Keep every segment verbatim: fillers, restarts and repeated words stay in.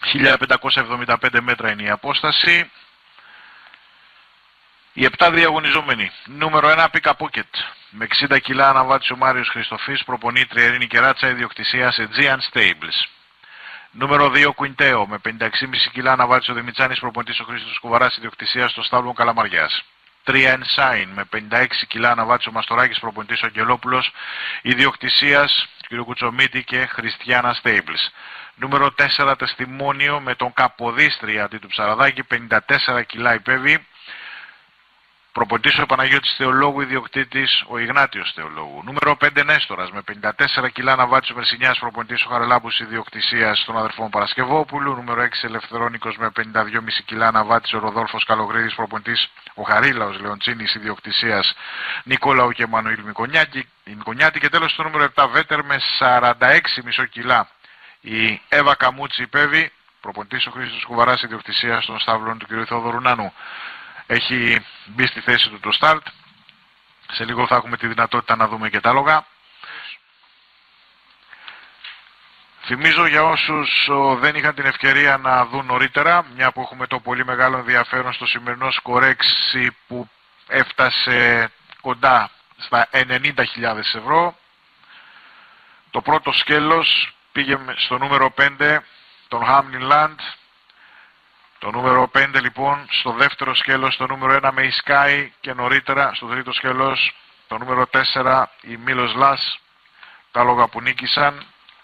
χίλια πεντακόσια εβδομήντα πέντε μέτρα είναι η απόσταση. Οι επτά διαγωνιζόμενοι. Νούμερο ένα Pick Pocket. Με εξήντα κιλά αναβάτησε ο Μάριος Χριστοφής, προπονήτρια Ειρήνη Κεράτσα, ιδιοκτησία Aegean Stables. Νούμερο δύο Quinteo. Με πενήντα έξι κόμμα πέντε κιλά αναβάτησε ο Δημητσάνης, προπονητής ο Χρήστος Κουβαράς, ιδιοκτησία στο Στάβλων Καλαμαριάς. τρία Ensign. Με πενήντα έξι κιλά αναβάτησε ο Μαστοράκης, προπονητής ο Αγγελόπουλος, ιδιοκτησίας κ. Κουτσομίτη και Χριστιάνα Stables. Νούμερο τέσσερα Τεστιμόνιο. Με τον Καποδίστρια αντί του Ψαραδάκη, πενήντα τέσσερα κιλά υπέβη, προπονητής ο Παναγιώτης Θεολόγου, ιδιοκτήτης ο Ιγνάτιος Θεολόγου. Νούμερο πέντε Νέστορας. Με πενήντα τέσσερα κιλά αναβάτησε ο Μερσινιάς, προπονητής ο Χαραλάμπους, ιδιοκτησίας των αδερφών Παρασκευόπουλου. Νούμερο έξι Ελευθερώνικος. Με πενήντα δύο κόμμα πέντε κιλά αναβάτησε ο Ροδόλφος Καλογρίδης, προπονητής ο Χαρίλαος Λεοντσίνης, ιδιοκτησίας Νικόλαου και Μανουήλ Μικονιάτη. Και τέλος το νούμερο επτά Βέτερ. Με σαράντα έξι κόμμα πέντε κιλά η Εύα Καμούτσι υπέβη, προπονητής ο Χρήστος Κουβαράς, ιδιοκτησίας των Σταύλων του κ. Θεόδωρου Νάνου. Έχει μπει στη θέση του το start. Σε λίγο θα έχουμε τη δυνατότητα να δούμε και τα άλογα. Θυμίζω για όσους ο, δεν είχαν την ευκαιρία να δουν νωρίτερα, μια που έχουμε το πολύ μεγάλο ενδιαφέρον στο σημερινό σκορέξι που έφτασε κοντά στα ενενήντα χιλιάδες ευρώ. Το πρώτο σκέλος πήγε στο νούμερο πέντε, τον Hamlin Land. Το νούμερο πέντε λοιπόν στο δεύτερο σκέλος, το νούμερο ένα με η Sky και νωρίτερα στο τρίτο σκέλος το νούμερο τέσσερα η Μήλος Λας, τα άλογα που νίκησαν.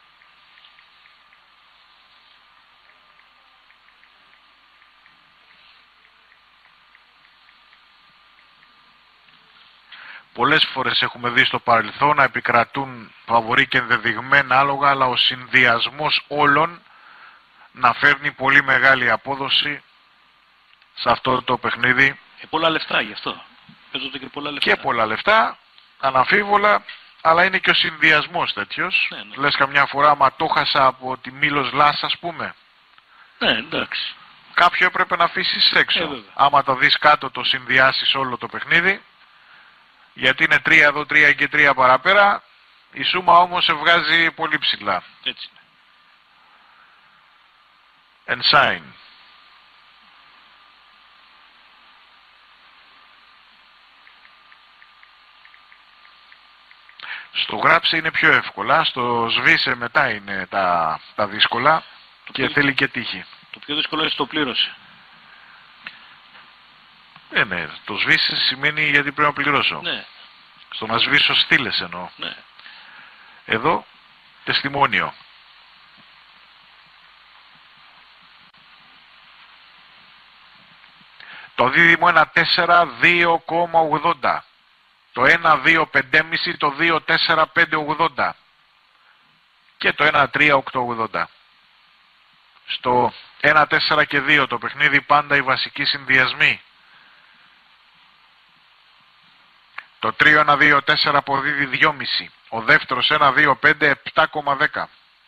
Πολλές φορές έχουμε δει στο παρελθόν να επικρατούν φαβορί και ενδεδειγμένα άλογα, αλλά ο συνδυασμός όλων να φέρνει πολύ μεγάλη απόδοση σε αυτό το παιχνίδι. Και πολλά λεφτά γι' αυτό. Παίζονται και πολλά λεφτά. Και πολλά λεφτά, αναμφίβολα, αλλά είναι και ο συνδυασμός τέτοιος. Ναι, ναι. Λες καμιά φορά, άμα το χάσα από τη Μήλος Λάς, ας πούμε. Ναι, εντάξει. Κάποιο έπρεπε να αφήσεις έξω. Ε, άμα το δεις κάτω, το συνδυάσεις όλο το παιχνίδι. Γιατί είναι τρία εδώ, τρία και τρία παραπέρα. Η σούμα όμως σε βγάζει πολύ ψηλά. Έτσι είναι. Ensign. Στο γράψε είναι πιο εύκολα, στο σβήσε μετά είναι τα, τα δύσκολα το και πιο... θέλει και τύχη. Το πιο δύσκολο είναι στο πλήρωσε. Ναι, ναι, το σβήσε σημαίνει γιατί πρέπει να πληρώσω. Ναι. Στο να σβήσω στήλες εννοώ. Ναι. Εδώ, τεστιμόνιο. Το δίδυμο ένα τέσσερα δύο κόμμα ογδόντα. Το ένα δύο πέντε κόμμα πέντε, το δύο τέσσερα πέντε ογδόντα. Και το ένα τρία οκτώ ογδόντα. Στο ένα τέσσερα και δύο το παιχνίδι πάντα οι βασικοί συνδυασμοί. Το τρία ένα δύο τέσσερα αποδίδει δυόμισι. Ο δεύτερος ένα δύο πέντε επτά κόμμα δέκα.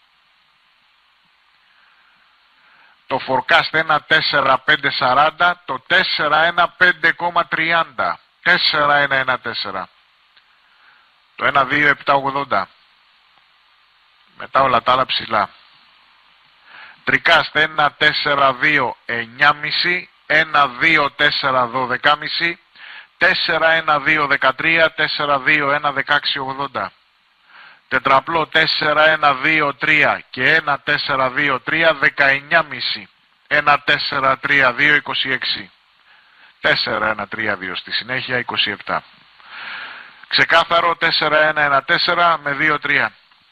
Το forecast ένα τέσσερα πέντε σαράντα, το τέσσερα ένα πέντε κόμμα τριάντα. τέσσερα ένα ένα τέσσερα. Το ένα δύο επτά ογδόντα. Μετά όλα τα άλλα ψηλά. Τρικάστ ένα τέσσερα δύο εννιά κόμμα πέντε, ένα δύο τέσσερα δώδεκα κόμμα πέντε, τέσσερα ένα δύο δεκατρία, τέσσερα δύο ένα δεκαέξι ογδόντα. Τετραπλό τέσσερα ένα δύο τρία και ένα τέσσερα δύο τρία δεκαεννιά κόμμα πέντε. ένα τέσσερα τρία δύο είκοσι έξι. τέσσερα ένα τρία δύο στη συνέχεια είκοσι επτά. Ξεκάθαρο τέσσερα ένα ένα τέσσερα με δύο τρία.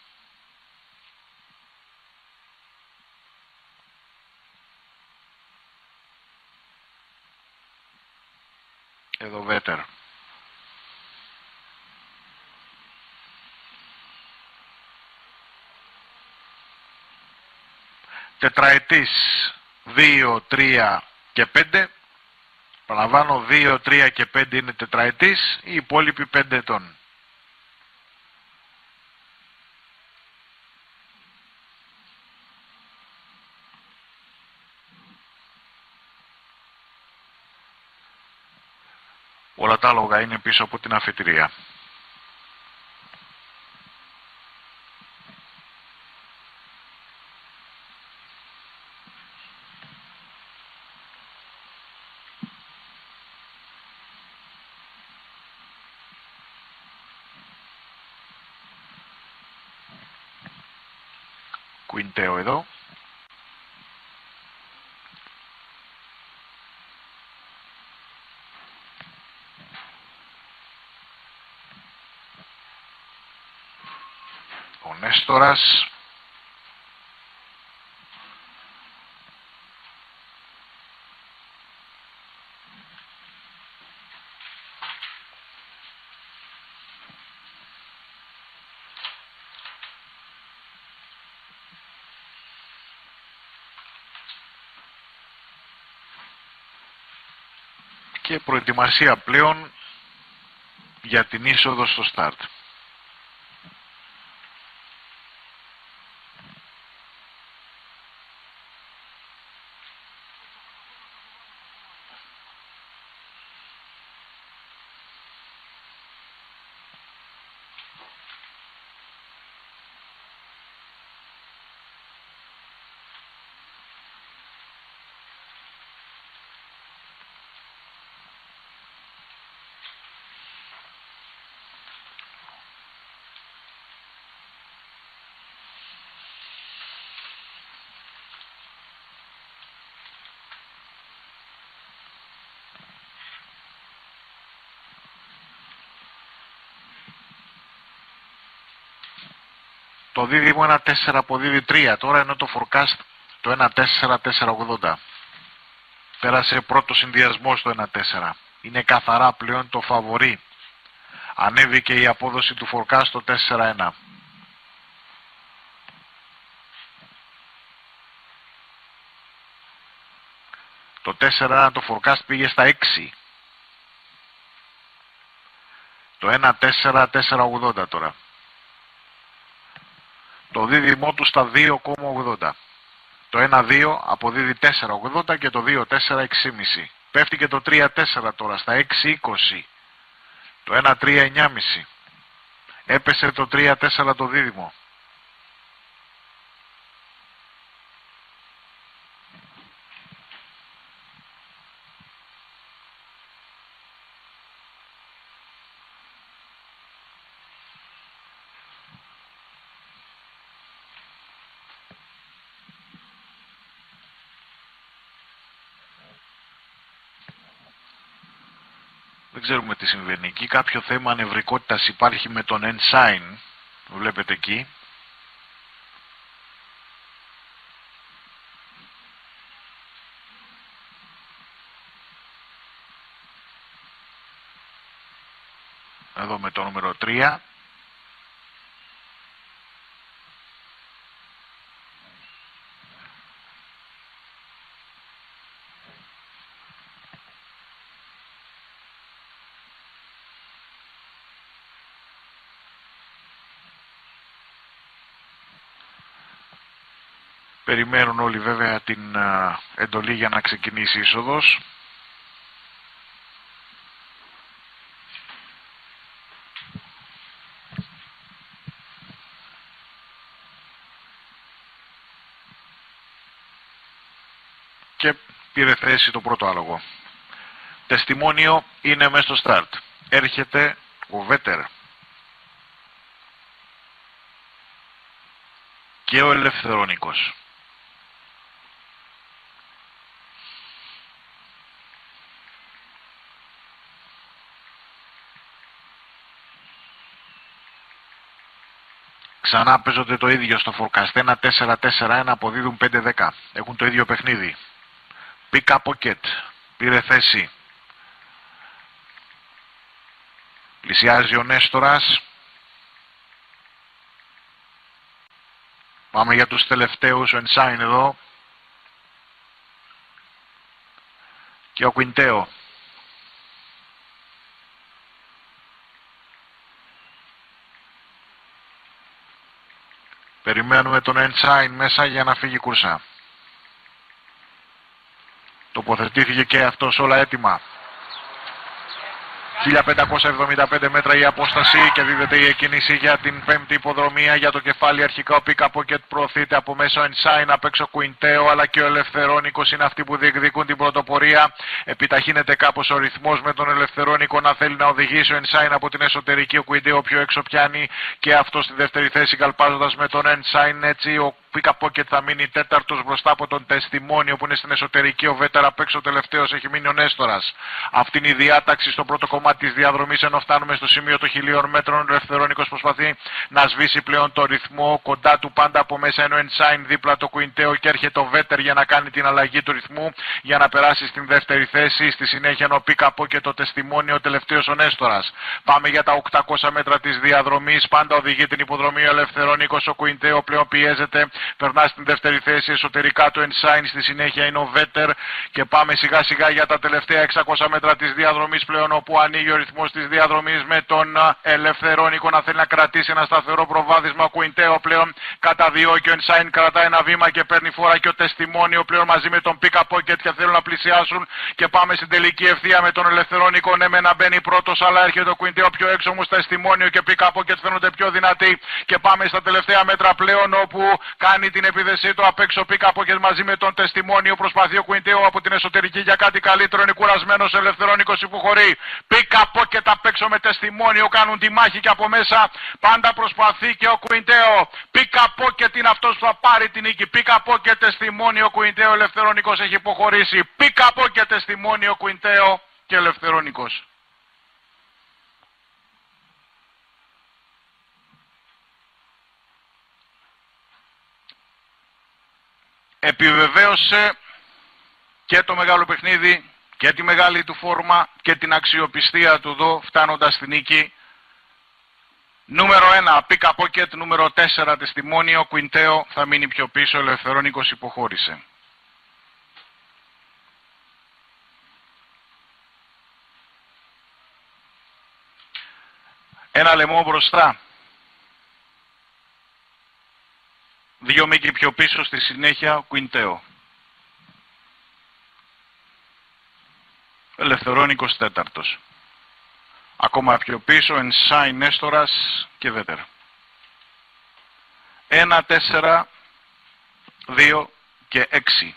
Εδώ Βέτερ. Τετραετής δύο, τρία και πέντε. Παραλαμβάνω δύο, τρία και πέντε είναι τετραετής, οι υπόλοιποι πέντε ετών. Όλα τα άλογα είναι πίσω από την αφετηρία. Κουιντέο εδώ. Ο Νέστορας. Και προετοιμασία πλέον για την είσοδο στο στάρτ. Το δίδυμο ένα τέσσερα αποδίδει τρία τώρα, ενώ το forecast το ένα τέσσερα τέσσερα ογδόντα. Πέρασε πρώτο συνδυασμό στο ένα τέσσερα. Είναι καθαρά πλέον το φαβορί. Ανέβηκε η απόδοση του forecast στο τέσσερα ένα. Το τέσσερα ένα το forecast πήγε στα έξι. Το ένα τέσσερα τέσσερα ογδόντα τώρα. Το δίδυμό του στα δύο κόμμα ογδόντα. Το ένα δύο αποδίδει τέσσερα ογδόντα και το δύο τέσσερα έξι κόμμα πέντε. Πέφτει και το τρία τέσσερα τώρα στα έξι είκοσι. Το ένα τρία εννιά κόμμα πέντε. Έπεσε το τρία τέσσερα το δίδυμο. Δεν ξέρουμε τι συμβαίνει εκεί. Κάποιο θέμα ανευρικότητας υπάρχει με τον Ensign. Βλέπετε εκεί. Εδώ με το νούμερο τρία. Περιμένουν όλοι βέβαια την α, εντολή για να ξεκινήσει η είσοδος. Και πήρε θέση το πρώτο άλογο. Τεστιμόνιο είναι μέσα στο στάρτ. Έρχεται ο Βέτερ και ο Ελευθερώνικος. Ξανά παίζονται το ίδιο στο forecast. ένα τέσσερα τέσσερα ένα αποδίδουν πέντε δέκα. Έχουν το ίδιο παιχνίδι. Pick up pocket. Πήρε θέση. Πλησιάζει ο Νέστορας. Πάμε για τους τελευταίους. Ο Ensign εδώ. Και ο Κουιντέο. Περιμένουμε τον Ensign μέσα για να φύγει κούρσα. Τοποθετήθηκε και αυτός, όλα έτοιμα. χίλια πεντακόσια εβδομήντα πέντε μέτρα η απόσταση και δίδεται η εκκίνηση για την πέμπτη υποδρομία. Για το κεφάλι αρχικά ο Pick up Pocket προωθείται από μέσα, ο Ensign απ' έξω Κουιντέο, αλλά και ο Ελευθερώνικος είναι αυτοί που διεκδικούν την πρωτοπορία. Επιταχύνεται κάπως ο ρυθμός με τον Ελευθερώνικο να θέλει να οδηγήσει, ο Ensign από την εσωτερική, ο Κουιντέο πιο έξω πιάνει και αυτό στη δεύτερη θέση καλπάζοντας με τον Ensign. Έτσι ο Pick Pocket θα μείνει τέταρτος μπροστά από τον Τεστιμόνιο που είναι στην εσωτερική. Ο Βέτερ απ' έξω τελευταίος, έχει μείνει ο Νέστορας. Αυτή είναι η διάταξη στο πρώτο κομμάτι της διαδρομής, ενώ φτάνουμε στο σημείο των χιλίων μέτρων. Ο Ελευθερώνικος προσπαθεί να σβήσει πλέον το ρυθμό. Κοντά του πάντα από μέσα είναι ο Ensign, δίπλα το Quinteo και έρχεται ο Βέτερ για να κάνει την αλλαγή του ρυθμού για να περάσει στην δεύτερη θέση. Στη συνέχεια ο Pick Pocket, το Τεστιμόνιο, ο τελευταίος ο Νέστορας. Πάμε για τα οκτακόσια μέτρα της διαδρομής. Πάντα οδηγεί την υποδρομή ο Ελευθερώνικος. Ο Quinteo πλέον πιέζεται. Περνά στην δεύτερη θέση. Εσωτερικά του Ensign. Στη συνέχεια είναι ο Βέτερ. Και πάμε σιγά σιγά για τα τελευταία εξακόσια μέτρα της διαδρομής πλέον, όπου ανοίγει ο ρυθμός της διαδρομής με τον Ελευθερώνικο να θέλει να κρατήσει ένα σταθερό προβάδισμα. Ο Quinteo πλέον καταδιώκει. Ο Ensign κρατάει ένα βήμα και παίρνει φορά και ο Τεστιμόνιο πλέον μαζί με τον Pick Pocket και θέλουν να πλησιάσουν. Και πάμε στην τελική ευθεία με τον Ελευθερώνικο. Ναι, με να μπαίνει πρώτος, αλλά έρχεται ο Quinteo πιο έξω, όμως Τεστιμόνιο και Pick Pocket φαίνονται πιο δυνατοί. Και πάμε στα τελευταία μέτρα πλέον, όπου κάνει την επίδεσή του απ' έξω Pick Pocket μαζί με τον Τεστιμόνιο. Προσπαθεί ο Quinteo από την εσωτερική για κάτι καλύτερο. Είναι κουρασμένος, Ελευθερώνικος υποχωρεί. Pick Pocket απ' έξω με Τεστιμόνιο κάνουν τη μάχη και από μέσα πάντα προσπαθεί και ο Quinteo. Pick Pocket είναι αυτός που θα πάρει την νίκη. Pick Pocket, Τεστιμόνιο, Quinteo, Ελευθερώνικος έχει υποχωρήσει. Pick Pocket, Τεστιμόνιο, Quinteo και Ελευθερώνικος. Επιβεβαίωσε και το μεγάλο παιχνίδι και τη μεγάλη του φόρμα και την αξιοπιστία του εδώ, φτάνοντας στη νίκη. Νούμερο ένα Pick Pocket, νούμερο τέσσερα Τεστιμόνιο, Quinteo θα μείνει πιο πίσω, Ελευθερώνικος υποχώρησε. Ένα λαιμό μπροστά. Δύο μήκη πιο πίσω, στη συνέχεια Quinteo. Ελευθερώνικος τέταρτος. Ακόμα πιο πίσω Ensign, Νέστορας και Βέτερ. Ένα, τέσσερα, δύο και έξι.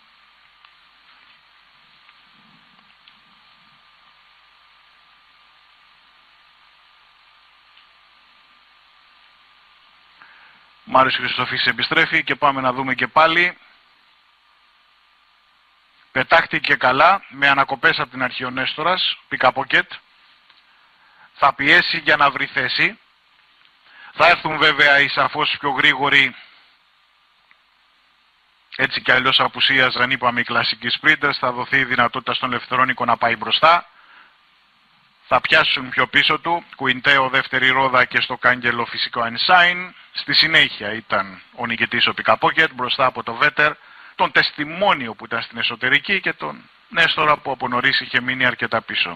Μάριος Χριστοφής επιστρέφει και πάμε να δούμε και πάλι. Πετάχτηκε καλά, με ανακοπές από την αρχή ο Νέστορας, Pick Pocket. Θα πιέσει για να βρει θέση. Θα έρθουν βέβαια οι σαφώς πιο γρήγοροι, έτσι κι αλλιώς απουσίαζαν, είπαμε, οι κλασικοί σπρίντες. Θα δοθεί η δυνατότητα στον Ελευθερώνικο να πάει μπροστά. Θα πιάσουν πιο πίσω του, Quinteo δεύτερη ρόδα και στο κάγκελο φυσικό Ensign. Στη συνέχεια ήταν ο νικητής ο Pick Pocket μπροστά από το Βέτερ, τον Τεστιμόνιο που ήταν στην εσωτερική και τον Νέστορα που από νωρίς είχε μείνει αρκετά πίσω.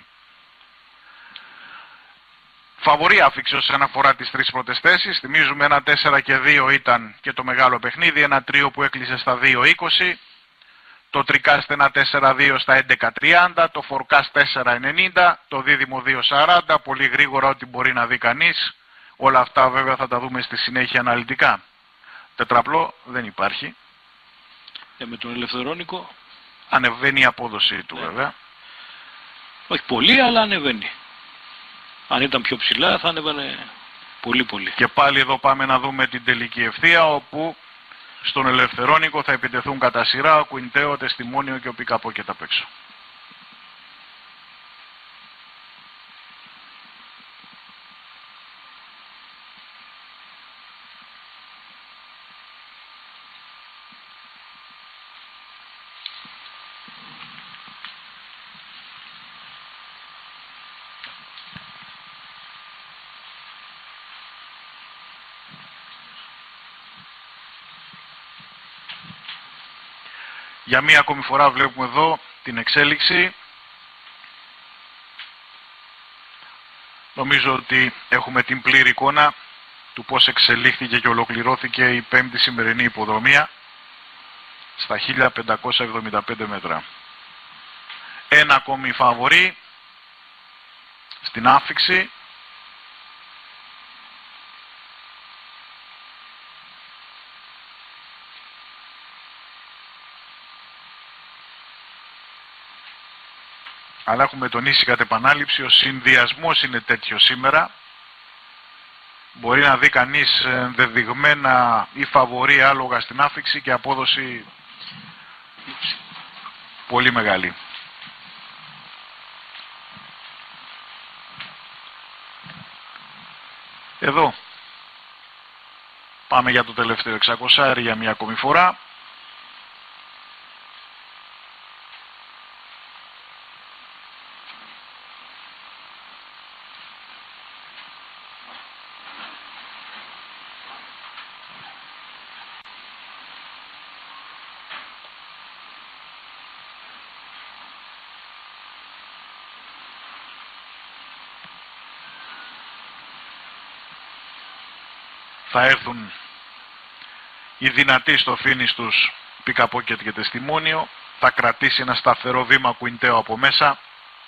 Φαβορί άφηξε όσον αφορά τις τρεις πρώτες θέσεις. Θυμίζουμε ένα τέσσερα και δύο ήταν και το μεγάλο παιχνίδι, ένα τρίο που έκλεισε στα δύο είκοσι. Το Τρικάστ ένα τέσσερα δύο στα έντεκα τριάντα, το Forecast τέσσερα ενενήντα, το Δίδυμο δύο σαράντα, πολύ γρήγορα ό,τι μπορεί να δει κανείς. Όλα αυτά βέβαια θα τα δούμε στη συνέχεια αναλυτικά. Τετραπλό δεν υπάρχει. Και με τον Ελευθερώνικο ανεβαίνει η απόδοσή του, ναι, βέβαια. Όχι πολύ, αλλά ανεβαίνει. Αν ήταν πιο ψηλά θα ανέβαινε πολύ πολύ. Και πάλι εδώ πάμε να δούμε την τελική ευθεία, όπου στον Ελευθερώνικο θα επιτεθούν κατά σειρά ο Quinteo, ο Τεστιμόνιο και ο Pick Pocket απ' έξω. Για μία ακόμη φορά βλέπουμε εδώ την εξέλιξη. Νομίζω ότι έχουμε την πλήρη εικόνα του πώς εξελίχθηκε και ολοκληρώθηκε η πέμπτη σημερινή υποδρομία στα χίλια πεντακόσια εβδομήντα πέντε μέτρα. Ένα ακόμη φαβορί στην άφιξη. Αλλά έχουμε τονίσει κατ' επανάληψη, ο συνδυασμός είναι τέτοιο σήμερα. μπορεί να δει κανείς ενδεδειγμένα ή φαβορί άλογα στην άφιξη και απόδοση πολύ μεγάλη. Εδώ πάμε για το τελευταίο εξακόσια για μια ακόμη φορά. Θα έρθουν οι δυνατοί στο finish τους pick up pocket και τεστιμόνιο. Θα κρατήσει ένα σταθερό βήμα κουιντέο από μέσα.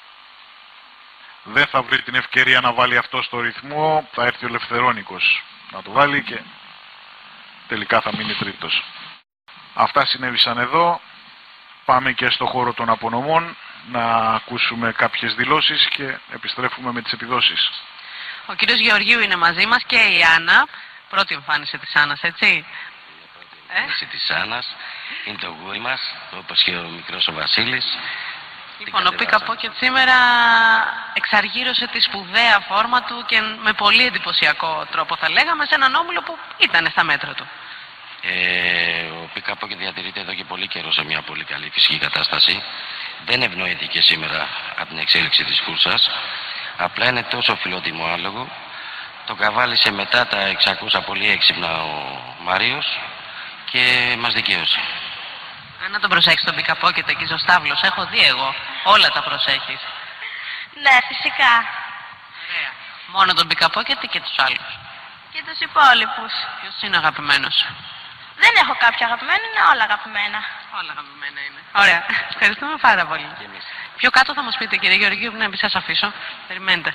Δεν θα βρει την ευκαιρία να βάλει αυτό στο ρυθμό. Θα έρθει ο Ελευθερώνικος να το βάλει και τελικά θα μείνει τρίτος. Αυτά συνέβησαν εδώ. Πάμε και στο χώρο των απονομών να ακούσουμε κάποιες δηλώσεις και επιστρέφουμε με τις επιδόσεις. Ο κύριος Γεωργίου είναι μαζί μας και η Άννα. Πρώτη εμφάνιση της Άννας, έτσι. Η πρώτη εμφάνιση ε? της Άννας είναι το γούρι μας, όπως και ο μικρός ο Βασίλης. Λοιπόν, ο Pick Up Pocket σήμερα εξαργύρωσε τη σπουδαία φόρμα του και με πολύ εντυπωσιακό τρόπο, θα λέγαμε, σε έναν όμιλο που ήταν στα μέτρα του. Ε, ο Pick Up Pocket διατηρείται εδώ και πολύ καιρό σε μια πολύ καλή φυσική κατάσταση. Δεν ευνοείται και σήμερα από την εξέλιξη της κούρσας. Απλά είναι τόσο φιλότιμο άλογο. Το καβάλισε μετά τα εξακόσια πολύ έξυπνα ο Μάριος και μας δικαίωσε. Αν να τον προσέχεις τον Pick Up Pocket εκεί στο Στάβλος, έχω δει εγώ. Όλα τα προσέχεις. Ναι, φυσικά. Ωραία. Μόνο τον Pick Up Pocket ή και τους άλλους? Και τους υπόλοιπους. Ποιος είναι ο αγαπημένος? Δεν έχω κάποιο αγαπημένο, είναι όλα αγαπημένα. Όλα αγαπημένα είναι. Ωραία. Ευχαριστούμε πάρα πολύ. Πιο κάτω θα μας πείτε, κύριε Γεωργίου, ναι, μην σας αφήσω. Περιμένετε.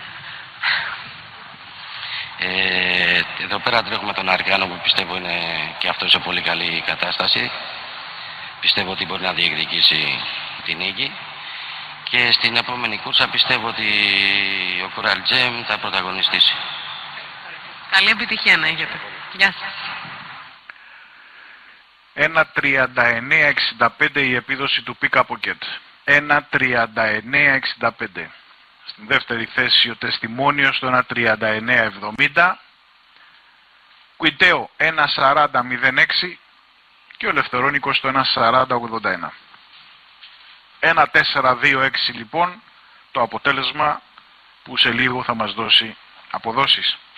Ε, εδώ πέρα τρέχουμε τον Αργάνο που πιστεύω είναι και αυτό σε πολύ καλή κατάσταση. Πιστεύω ότι μπορεί να διεκδικήσει την νίκη. Και στην επόμενη κούρσα πιστεύω ότι ο Κοραλτζέμ θα πρωταγωνιστήσει. Καλή επιτυχία να έχετε. Γεια σας. ένα τριάντα εννέα εξήντα πέντε η επίδοση του Pick Up Pocket. ένα τριάντα εννέα εξήντα πέντε. Στην δεύτερη θέση ο Τεστιμόνιος στο ένα τριάντα εννέα εβδομήντα. Κουιντέο ένα σαράντα μηδέν έξι και ο Ελευθερώνικος στο ένα σαράντα ογδόντα ένα. ένα τέσσερα δύο έξι λοιπόν το αποτέλεσμα που σε λίγο θα μας δώσει αποδόσεις.